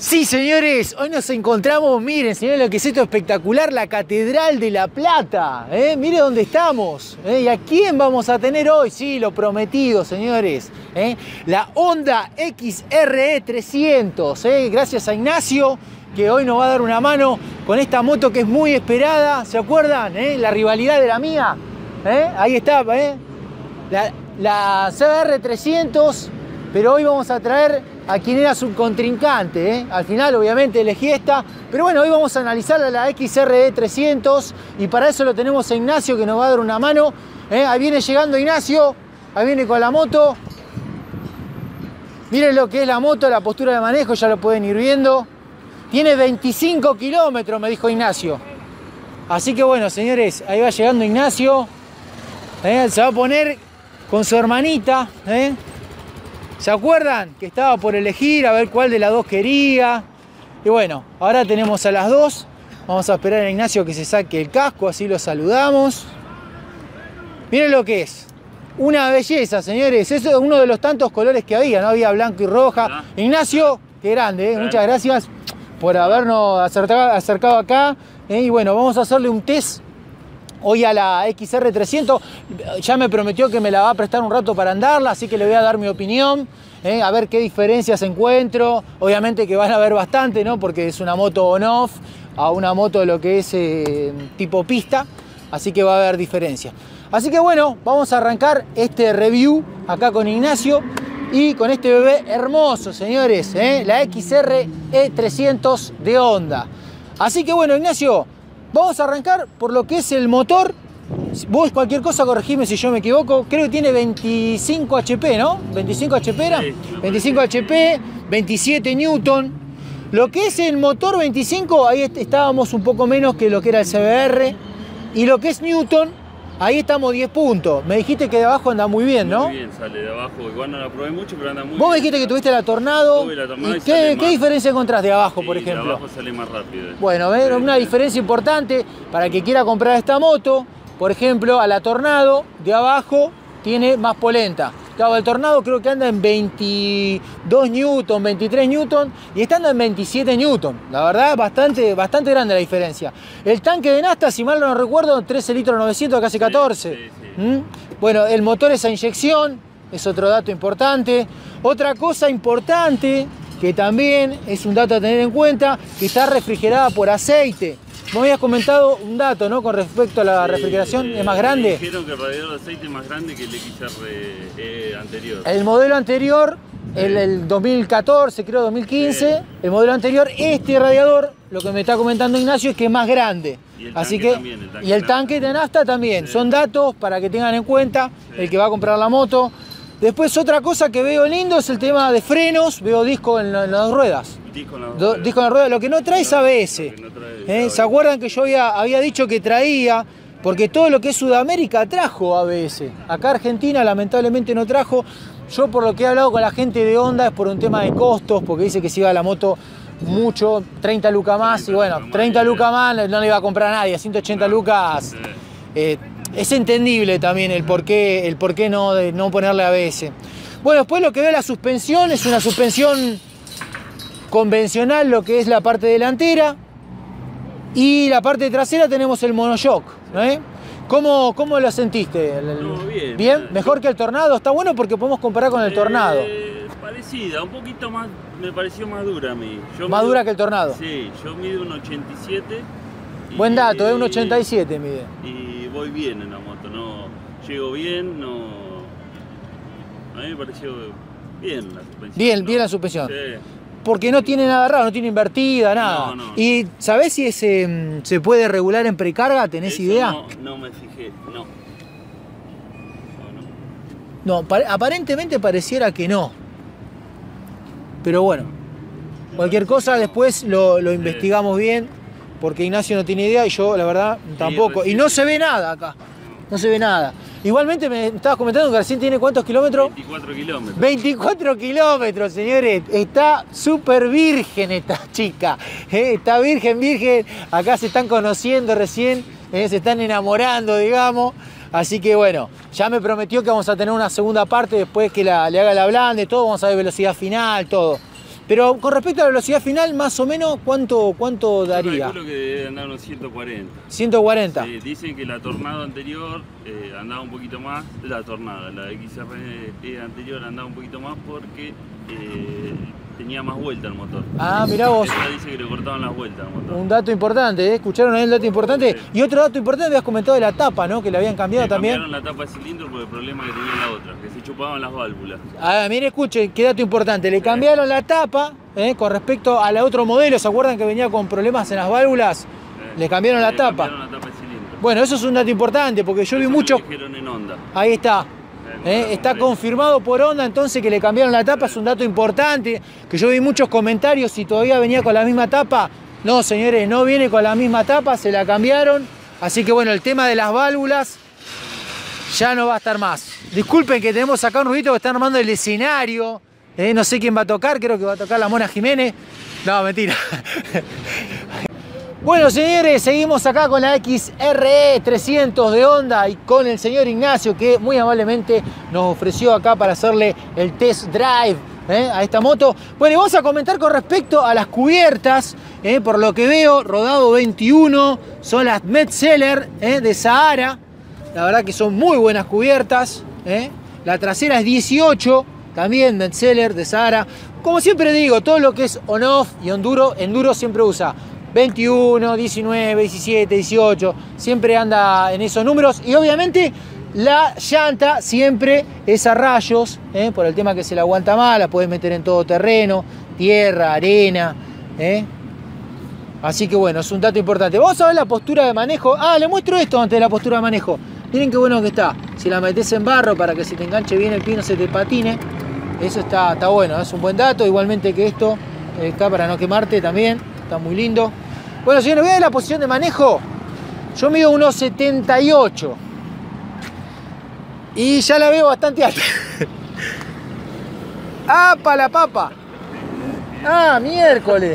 Sí, señores, hoy nos encontramos, miren, señores, lo que es esto espectacular, la Catedral de La Plata. Miren dónde estamos. ¿Y a quién vamos a tener hoy? Sí, lo prometido, señores. La Honda XRE 300. Gracias a Ignacio, que hoy nos va a dar una mano con esta moto que es muy esperada. ¿Se acuerdan? La rivalidad de la mía. Ahí está, la CBR 300. Pero hoy vamos a traer a quien era su contrincante. Al final, obviamente, elegí esta. Pero bueno, hoy vamos a analizar la XRE 300. Y para eso lo tenemos a Ignacio, que nos va a dar una mano. Ahí viene llegando Ignacio. Ahí viene con la moto. Miren lo que es la moto, la postura de manejo, ya lo pueden ir viendo. Tiene 25 kilómetros, me dijo Ignacio. Así que bueno, señores, ahí va llegando Ignacio. Se va a poner con su hermanita. ¿Se acuerdan? Que estaba por elegir a ver cuál de las dos quería. Y bueno, ahora tenemos a las dos. Vamos a esperar a Ignacio que se saque el casco, así lo saludamos. Miren lo que es. Una belleza, señores. Eso es uno de los tantos colores que había, ¿no? Había blanco y roja. Ignacio, qué grande, muchas gracias por habernos acercado acá. Y bueno, vamos a hacerle un test hoy a la XR 300. Ya me prometió que me la va a prestar un rato para andarla, así que le voy a dar mi opinión, a ver qué diferencias encuentro. Obviamente que van a ver bastante, ¿no? Porque es una moto on-off a una moto de lo que es tipo pista, así que va a haber diferencias. Así que bueno, vamos a arrancar este review acá con Ignacio y con este bebé hermoso, señores, la XRE 300 de Honda. Así que bueno, Ignacio, vamos a arrancar por lo que es el motor. Vos cualquier cosa corregime si yo me equivoco. Creo que tiene 25 HP, ¿no? 25 HP era. Sí, 25 HP, 27 Newton. Lo que es el motor 25, ahí estábamos un poco menos que lo que era el CBR. Y lo que es Newton, ahí estamos 10 puntos. Me dijiste que de abajo anda muy bien, ¿no? Muy bien, sale de abajo. Igual no la probé mucho, pero anda muy bien. Vos me dijiste que tuviste la Tornado. Tuve la Tornado ¿Y qué diferencia encontrás de abajo, por ejemplo? De abajo sale más rápido. Bueno, una diferencia importante para el que quiera comprar esta moto. Por ejemplo, a la Tornado de abajo tiene más polenta. Claro, el Tornado creo que anda en 22 Newton, 23 Newton y esta anda en 27 Newton. La verdad, bastante grande la diferencia. El tanque de nafta, si mal no recuerdo, 13 litros 900, casi 14. Sí. Bueno, el motor es a inyección, es otro dato importante. Otra cosa importante, que también es un dato a tener en cuenta, que está refrigerada por aceite. Me habías comentado un dato, ¿no? Con respecto a la refrigeración, ¿es más grande? Dijeron que el radiador de aceite es más grande que el XR anterior. El modelo anterior, el 2014, creo 2015, el modelo anterior, este radiador, lo que me está comentando Ignacio es que es más grande. Así que, también, el tanque de nafta también. Son datos para que tengan en cuenta el que va a comprar la moto. Después otra cosa que veo lindo es el tema de frenos, veo disco en las ruedas. Disco en las ruedas, lo que no trae es ABS. ¿Se acuerdan que yo había dicho que traía? Porque todo lo que es Sudamérica trajo ABS. Acá Argentina lamentablemente no trajo. Yo por lo que he hablado con la gente de Honda es por un tema de costos, porque dice que se iba la moto mucho, 30 lucas más, y bueno, 30 lucas más no le iba a comprar a nadie, 180 lucas. Es entendible también el por qué no ponerle ABS. Bueno, después lo que veo la suspensión es una suspensión convencional, lo que es la parte delantera. Y la parte trasera tenemos el monoshock. ¿Cómo lo sentiste? Bien. ¿Bien? ¿Mejor que el Tornado? Está bueno porque podemos comparar con el Tornado. Parecida, un poquito más, me pareció más dura a mí. ¿Más dura que el Tornado? Sí, yo mido un 87. Buen dato, es un 87 mide. Y voy bien en la moto, no llego bien, no. A mí me pareció bien la suspensión. Bien la suspensión. Sí. Porque no tiene nada raro, no tiene invertida, nada. No. ¿Y sabés si se puede regular en precarga? ¿Tenés idea? No me fijé, no. No, aparentemente pareciera que no. Pero bueno, cualquier cosa después lo investigamos bien, porque Ignacio no tiene idea y yo la verdad tampoco. Y no se ve nada acá, no se ve nada. Igualmente me estabas comentando que recién tiene ¿cuántos kilómetros? 24 kilómetros. 24 kilómetros, señores. Está súper virgen esta chica. Está virgen. Acá se están conociendo recién, se están enamorando, digamos. Así que bueno, ya me prometió que vamos a tener una segunda parte después que le haga la blande, todo. Vamos a ver velocidad final, todo. Pero con respecto a la velocidad final, más o menos, ¿cuánto daría? Yo calculo que debe andar unos 140. 140. Sí, dicen que la Tornado anterior andaba un poquito más, la XR anterior andaba un poquito más porque tenía más vuelta el motor. Ah, mirá vos. Esa dice que le cortaban las vueltas al motor. Un dato importante, ¿eh? ¿Escucharon ahí el dato importante? Sí. Y otro dato importante, habías comentado de la tapa, ¿no? Que le habían cambiado también. Cambiaron la tapa de cilindro por el problema que tenía la otra, que se chupaban las válvulas. Ah, mire, escuchen, qué dato importante. Le cambiaron la tapa con respecto al otro modelo. ¿Se acuerdan que venía con problemas en las válvulas? Le cambiaron la tapa. Cambiaron la tapa de cilindro. Bueno, eso es un dato importante porque yo vi muchos. En Honda. Ahí está. Está confirmado por Honda entonces que le cambiaron la tapa, es un dato importante, que yo vi muchos comentarios si todavía venía con la misma tapa. No, señores, no viene con la misma tapa, se la cambiaron. Así que bueno, el tema de las válvulas ya no va a estar más. Disculpen que tenemos acá un ruidito que está armando el escenario. No sé quién va a tocar, creo que va a tocar la Mona Jiménez. No, mentira. Bueno, señores, seguimos acá con la XR 300 de Honda y con el señor Ignacio, que muy amablemente nos ofreció acá para hacerle el test drive a esta moto. Bueno, y vamos a comentar con respecto a las cubiertas. Por lo que veo, rodado 21, son las Metzeler de Sahara. La verdad que son muy buenas cubiertas. La trasera es 18, también Metzeler de Sahara. Como siempre digo, todo lo que es on-off y enduro siempre usa 21, 19, 17, 18, siempre anda en esos números. Y obviamente la llanta siempre es a rayos, por el tema que se la aguanta más, la puedes meter en todo terreno, tierra, arena. Así que bueno, es un dato importante. Vamos a ver la postura de manejo. Ah, le muestro esto antes de la postura de manejo. Miren qué bueno que está. Si la metes en barro para que se te enganche bien el pie, no se te patine. Eso está bueno, es un buen dato. Igualmente que esto, acá para no quemarte también. Está muy lindo. Bueno, señores, voy a ver la posición de manejo. Yo mido 1,78. Y ya la veo bastante alta. ¡Apa la papa! ¡Ah, miércoles!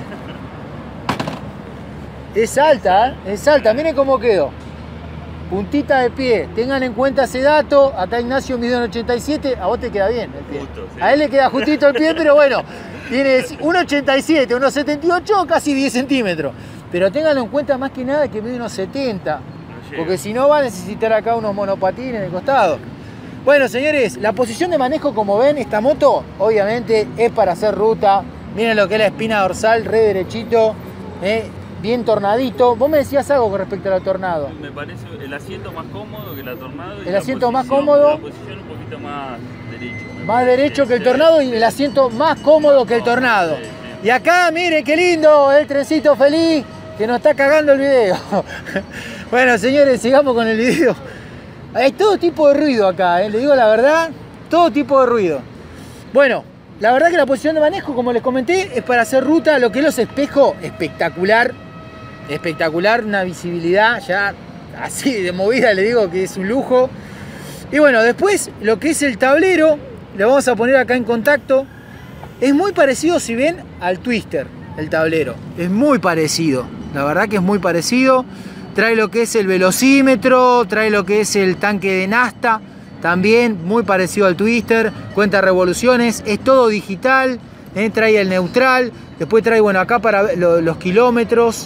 Es alta, ¿eh? Es alta. Miren cómo quedó. Puntita de pie. Tengan en cuenta ese dato. Acá Ignacio mide 1,87. A vos te queda bien el pie. Justo, sí. A él le queda justito el pie, pero bueno. Tiene 1,87, 1,78, casi 10 centímetros. Pero ténganlo en cuenta más que nada que mide unos 70. Porque si no va a necesitar acá unos monopatines de costado. Bueno, señores, la posición de manejo, como ven, esta moto obviamente es para hacer ruta. Miren lo que es la espina dorsal, re derechito, bien tornadito. Vos me decías algo con respecto a la Tornado. Me parece el asiento más cómodo que la Tornado. El asiento más cómodo. La posición un poquito más derecho. Más derecho que el Tornado y el asiento más cómodo que el Tornado. Sí, sí. Y acá, miren qué lindo, el trencito feliz que nos está cagando el video. Bueno, señores, sigamos con el video. Hay todo tipo de ruido acá, le digo la verdad, todo tipo de ruido. Bueno, la verdad que la posición de manejo, como les comenté, es para hacer ruta. Lo que es los espejos, espectacular. Espectacular, una visibilidad ya así de movida, le digo que es un lujo. Y bueno, después lo que es el tablero, le vamos a poner acá en contacto. Es muy parecido, si ven, al Twister, el tablero. Es muy parecido, la verdad que es muy parecido. Trae lo que es el velocímetro, trae lo que es el tanque de nafta, también muy parecido al Twister, cuenta revoluciones, es todo digital, trae el neutral, después trae, bueno, acá para los kilómetros.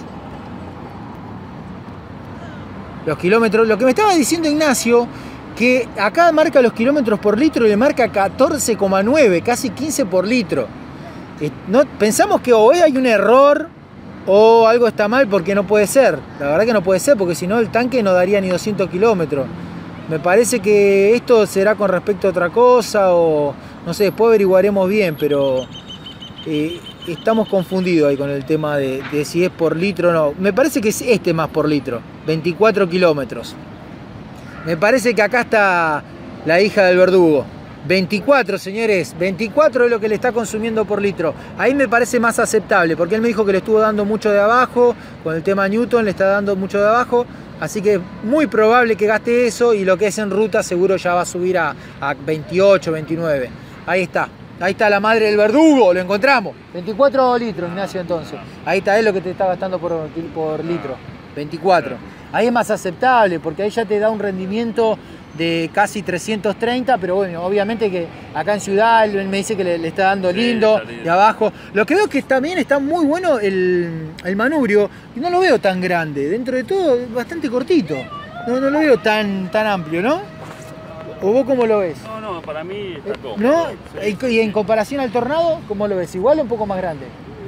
Los kilómetros, lo que me estaba diciendo Ignacio, que acá marca los kilómetros por litro y le marca 14,9, casi 15 por litro. No, pensamos que o hay un error o algo está mal, porque no puede ser. La verdad que no puede ser, porque si no el tanque no daría ni 200 kilómetros. Me parece que esto será con respecto a otra cosa o no sé, después averiguaremos bien, pero estamos confundidos ahí con el tema de si es por litro o no. Me parece que es este más por litro, 24 kilómetros. Me parece que acá está la hija del verdugo. 24, señores, 24 es lo que le está consumiendo por litro. Ahí me parece más aceptable, porque él me dijo que le estuvo dando mucho de abajo, con el tema Newton le está dando mucho de abajo, así que es muy probable que gaste eso, y lo que es en ruta seguro ya va a subir a 28, 29. Ahí está la madre del verdugo, lo encontramos. 24 litros, Ignacio, entonces. Ahí está, es lo que te está gastando por litro, 24. ahí es más aceptable, porque ahí ya te da un rendimiento de casi 330, pero bueno, obviamente que acá en Ciudad él me dice que le está dando lindo, de abajo. Lo que veo es que también está muy bueno el manubrio, y no lo veo tan grande, dentro de todo bastante cortito. No lo veo tan amplio, ¿no? ¿O vos cómo lo ves? No, para mí está cómodo. ¿No? Sí. Y en comparación al Tornado, ¿cómo lo ves? ¿Igual o un poco más grande?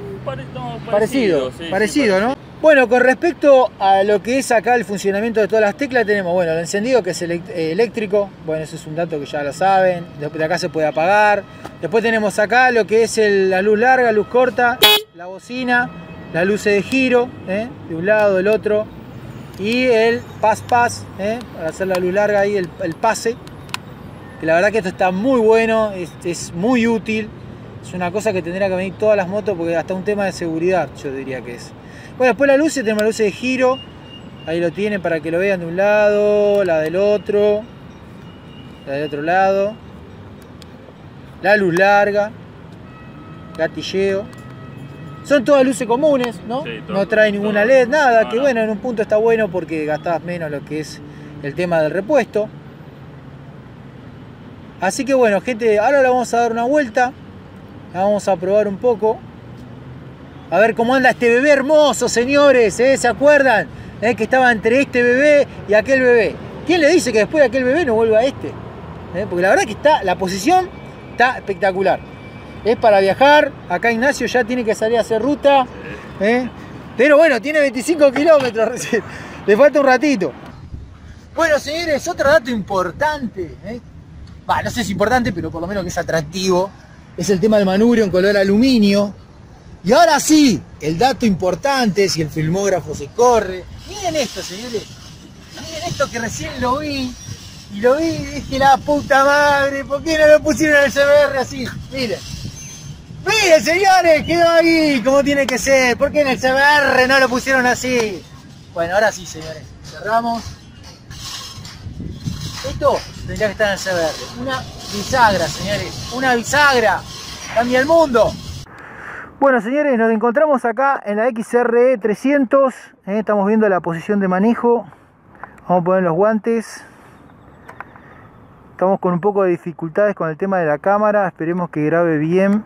Parecido, ¿no? Bueno, con respecto a lo que es acá el funcionamiento de todas las teclas, tenemos, bueno, el encendido, que es eléctrico. Bueno, eso es un dato que ya lo saben. De acá se puede apagar. Después tenemos acá lo que es la luz larga, luz corta, la bocina, las luces de giro, de un lado, del otro. Y el pas, para hacer la luz larga ahí, el pase. Que la verdad que esto está muy bueno, es muy útil. Es una cosa que tendría que venir todas las motos, porque hasta un tema de seguridad yo diría que es. Bueno, después las luces, tenemos las luces de giro. Ahí lo tienen para que lo vean de un lado, la del otro lado. La luz larga, gatilleo. Son todas luces comunes, ¿no? Sí, no trae ninguna LED, nada, que bueno, en un punto está bueno porque gastás menos lo que es el tema del repuesto. Así que bueno, gente, ahora le vamos a dar una vuelta. La vamos a probar un poco. A ver cómo anda este bebé hermoso, señores, ¿se acuerdan? Que estaba entre este bebé y aquel bebé. ¿Quién le dice que después de aquel bebé no vuelva a este? Porque la verdad que la posición está espectacular. Es para viajar. Acá Ignacio ya tiene que salir a hacer ruta. Pero bueno, tiene 25 kilómetros. Le falta un ratito. Bueno, señores, otro dato importante. No sé si es importante, pero por lo menos que es atractivo. Es el tema del manubrio en color aluminio. Y ahora sí, el dato importante, si el filmógrafo se corre. Miren esto, señores. Miren esto que recién lo vi. Y lo vi y dije, la puta madre, ¿por qué no lo pusieron en el CBR así? Miren. Miren, señores, quedó ahí como tiene que ser. ¿Por qué en el CBR no lo pusieron así? Bueno, ahora sí, señores. Cerramos. Esto tendría que estar en el CBR. Una bisagra, señores. Una bisagra. Cambia el mundo. Bueno, señores, nos encontramos acá en la XRE 300. Estamos viendo la posición de manejo. Vamos a poner los guantes. Estamos con un poco de dificultades con el tema de la cámara. Esperemos que grabe bien.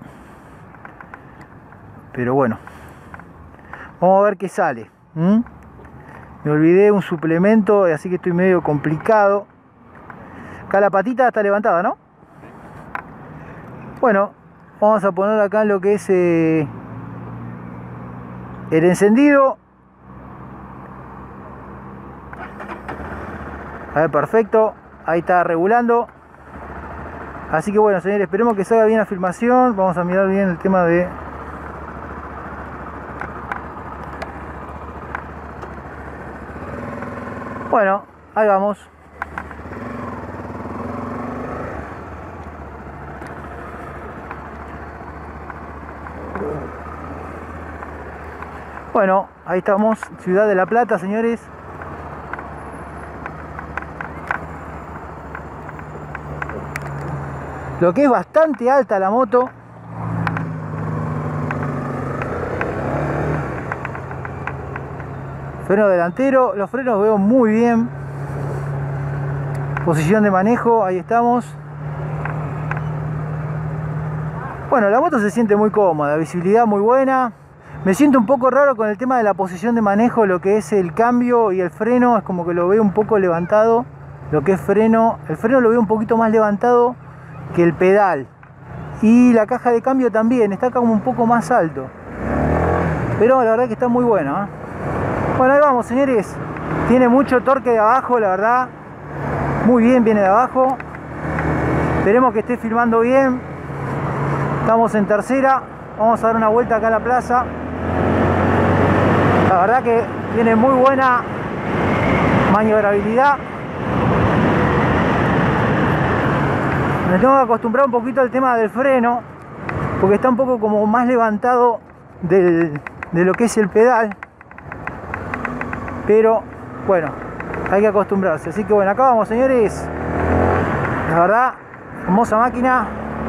Pero bueno. Vamos a ver qué sale. Me olvidé un suplemento, así que estoy medio complicado. Acá la patita está levantada, ¿no? Bueno. Vamos a poner acá lo que es el encendido. A ver, perfecto. Ahí está regulando. Así que bueno, señores, esperemos que salga bien la filmación. Vamos a mirar bien el tema de... Bueno, ahí vamos. Bueno, ahí estamos, Ciudad de La Plata, señores. Lo que es bastante alta la moto. Freno delantero, los frenos veo muy bien. Posición de manejo, ahí estamos. Bueno, la moto se siente muy cómoda, visibilidad muy buena. Me siento un poco raro con el tema de la posición de manejo, lo que es el cambio y el freno, es como que lo veo un poco levantado. Lo que es freno, el freno lo veo un poquito más levantado que el pedal. Y la caja de cambio también, está como un poco más alto. Pero la verdad que está muy bueno, Bueno, ahí vamos, señores. Tiene mucho torque de abajo, la verdad. Muy bien, viene de abajo. Esperemos que esté filmando bien. Estamos en tercera. Vamos a dar una vuelta acá a la plaza. La verdad que tiene muy buena maniobrabilidad. Me tengo que acostumbrar un poquito al tema del freno, porque está un poco como más levantado de lo que es el pedal. Pero bueno, hay que acostumbrarse. Así que bueno, acá vamos, señores. La verdad, hermosa máquina.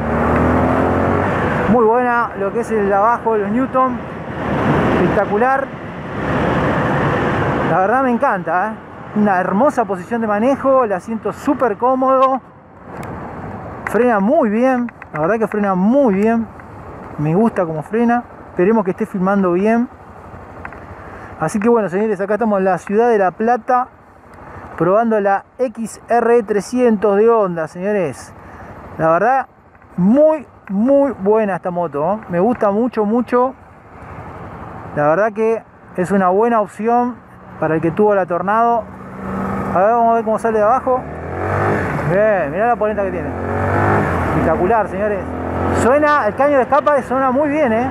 Muy buena, lo que es el abajo, los Newton. Espectacular. La La verdad me encanta, ¿eh? Una hermosa posición de manejo, el asiento súper cómodo. Frena muy bien, la verdad que frena muy bien. Me gusta cómo frena. Esperemos que esté filmando bien. Así que bueno, señores, acá estamos en la ciudad de La Plata, probando la XR300 de Honda, señores. La verdad, muy buena esta moto, ¿eh? Me gusta mucho. La verdad que es una buena opción para el que tuvo la Tornado. A ver, vamos a ver cómo sale de abajo. Bien, mirá la polenta que tiene. Espectacular, señores. Suena, el caño de escape suena muy bien, ¿eh?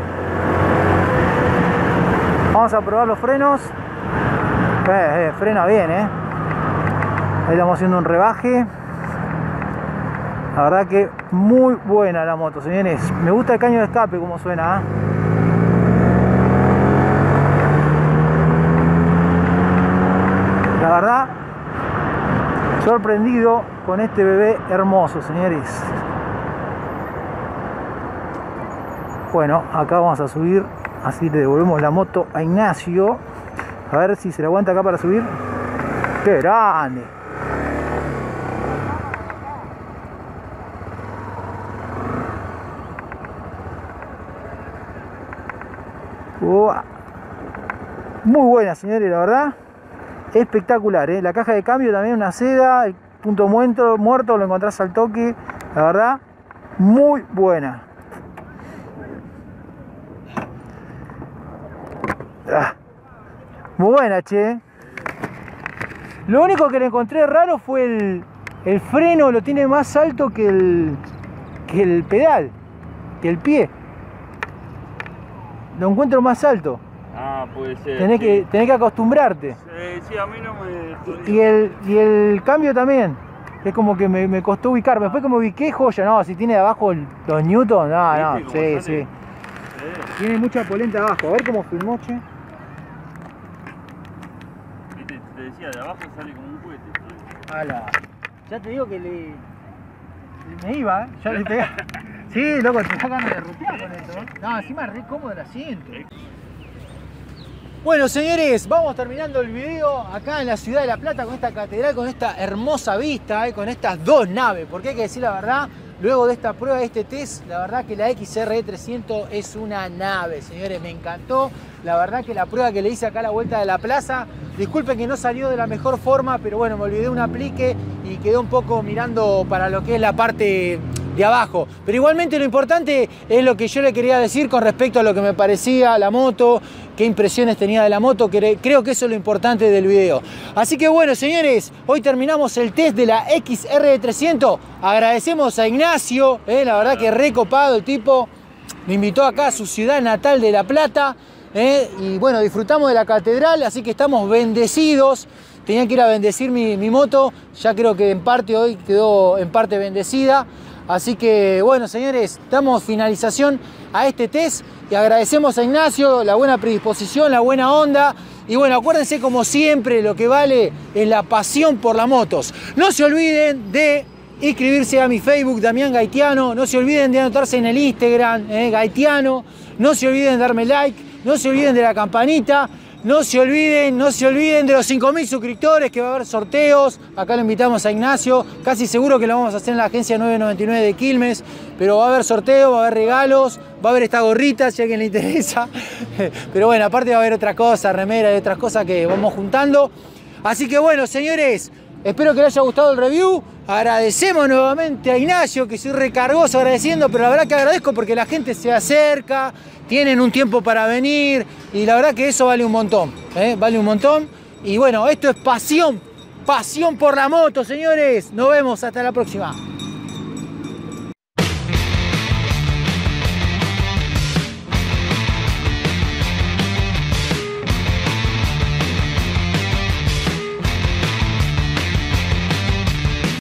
Vamos a probar los frenos. Frena bien, ¿eh? Ahí estamos haciendo un rebaje. La verdad que muy buena la moto, señores. Me gusta el caño de escape como suena, ¿eh? La verdad, sorprendido con este bebé hermoso, señores. Bueno, acá vamos a subir, así le devolvemos la moto a Ignacio. A ver si se la aguanta acá para subir. ¡Qué grande! Muy buena, señores, la verdad. Espectacular, ¿eh? La caja de cambio también una seda. El punto muerto lo encontrás al toque. La verdad, muy buena. Muy buena, che. Lo único que le encontré raro fue el freno. Lo tiene más alto que el pedal, que el pie. Lo encuentro más alto. Ah, puede ser. Tenés que acostumbrarte. Sí, a mí no me... Y el cambio también. Es como que me costó ubicarme. Después que me ubiqué, joya. No, si tiene de abajo los newtons. No, sí. Tiene mucha polenta abajo. A ver cómo filmó, che. Te decía, de abajo sale como un cohete. Ala. Ya te digo que me iba, ¿eh? Ya le pegué. Sí, loco, te está ganas de rutear con esto, ¿eh? No, encima es re cómodo el asiento. Bueno, señores, vamos terminando el video acá en la ciudad de La Plata con esta catedral, con esta hermosa vista, con estas dos naves. Porque hay que decir la verdad, luego de esta prueba, de este test, la verdad que la XR300 es una nave, señores, me encantó. La verdad que la prueba que le hice acá a la vuelta de la plaza, disculpen que no salió de la mejor forma, pero bueno, me olvidé un aplique y quedó un poco mirando para lo que es la parte de abajo. Pero igualmente lo importante es lo que yo le quería decir con respecto a lo que me parecía la moto, qué impresiones tenía de la moto, creo que eso es lo importante del video. Así que bueno, señores, hoy terminamos el test de la XR300. Agradecemos a Ignacio, la verdad que recopado el tipo, me invitó acá a su ciudad natal de La Plata, y bueno, disfrutamos de la catedral, así que estamos bendecidos. Tenía que ir a bendecir mi moto, ya creo que en parte hoy quedó en parte bendecida. Así que bueno, señores, damos finalización a este test y agradecemos a Ignacio la buena predisposición, la buena onda. Y bueno, acuérdense como siempre, lo que vale es la pasión por las motos. No se olviden de inscribirse a mi Facebook, Damián Gaitiano. No se olviden de anotarse en el Instagram, Gaitiano. No se olviden de darme like, no se olviden de la campanita. No se olviden de los 5.000 suscriptores, que va a haber sorteos. Acá lo invitamos a Ignacio. Casi seguro que lo vamos a hacer en la agencia 999 de Quilmes. Pero va a haber sorteos, va a haber regalos, va a haber esta gorrita si a alguien le interesa. Pero bueno, aparte va a haber otra cosa, remera y otras cosas que vamos juntando. Así que bueno, señores, espero que les haya gustado el review. Agradecemos nuevamente a Ignacio, que soy recargoso agradeciendo, pero la verdad que agradezco porque la gente se acerca, tienen un tiempo para venir y la verdad que eso vale un montón, vale un montón. Y bueno, esto es pasión por la moto, señores. Nos vemos, hasta la próxima.